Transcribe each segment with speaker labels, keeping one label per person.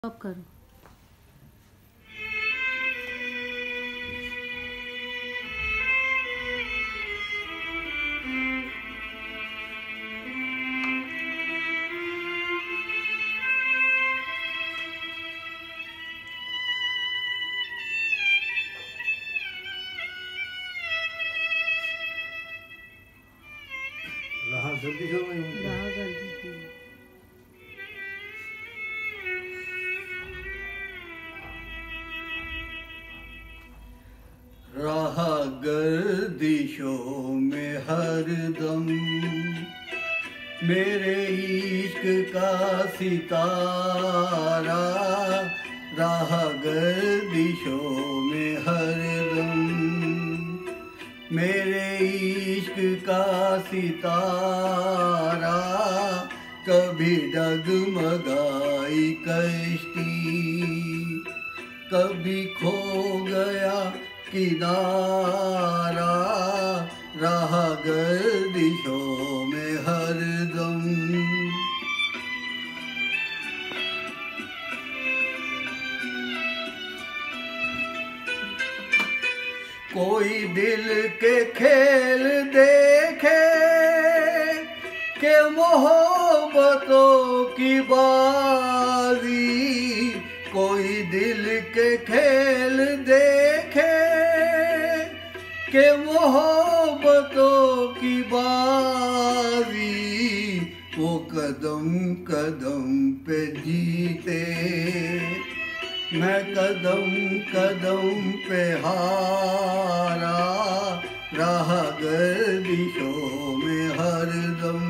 Speaker 1: अब करो।
Speaker 2: रहा जल्दी हो गई
Speaker 1: रहा जल्दी।
Speaker 2: रहा गर्दिशों में हरदम मेरे इश्क का सितारा, रहा गर्दिशों में हरदम मेरे इश्क का सितारा। कभी डगमगाई कश्ती, कभी खो गया किनारा, रहा गर्दिशों में हरदम। कोई दिल के खेल देखे के मोहब्बतों की बाजी, कोई दिल के खेल देखे के मोहब्बतों की बाजी, वो कदम कदम पे जीते, मैं कदम कदम पे हारा, रहा गर्दिशों में हरदम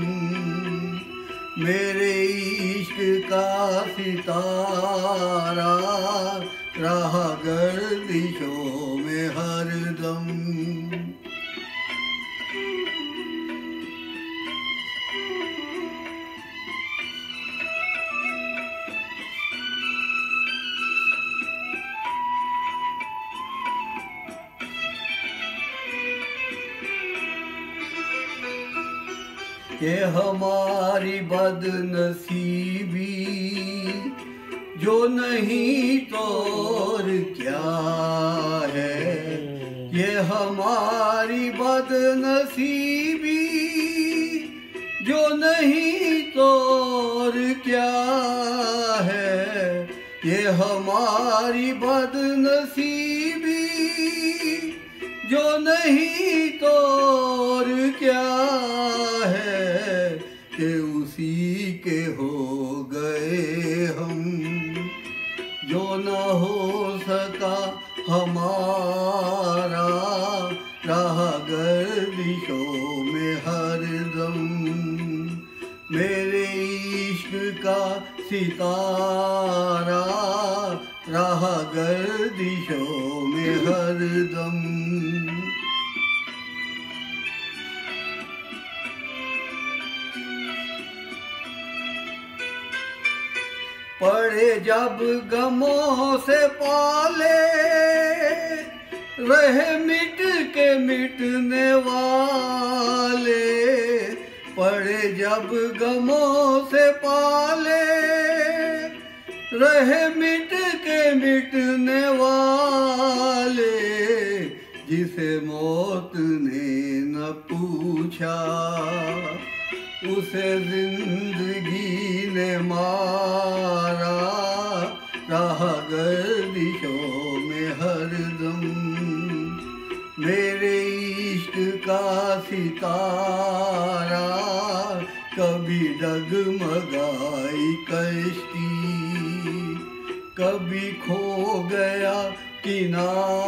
Speaker 2: मेरे इश्क का सितारा, रहा गर्दिशों में हरदम। ये हमारी बदनसीबी जो नहीं तो और क्या है, ये हमारी बदनसीबी जो नहीं तो और क्या है, ये हमारी बदनसीबी जो नहीं तो और क्या है, कि उसी के हो गए हम जो न हो सका हमारा, रहा गर्दिशों में हरदम मेरे इश्क का सितारा, रहा गर्दिशों में हरदम। पड़े जब गमों से पाले, रहे मिट के मिटने वाले, पड़े जब गमों से पाले, रहे मिट के मिटने वाले, जिसे मौत ने न पूछा उसे जिंदगी ने मारा, रहा गर्दिशों में हरदम मेरे इश्क का सितारा। कभी डगमगाई कश्ती, कभी खो गया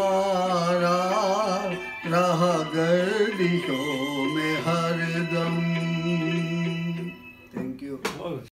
Speaker 2: किनारा, रहा गर्दिशों में हरदम।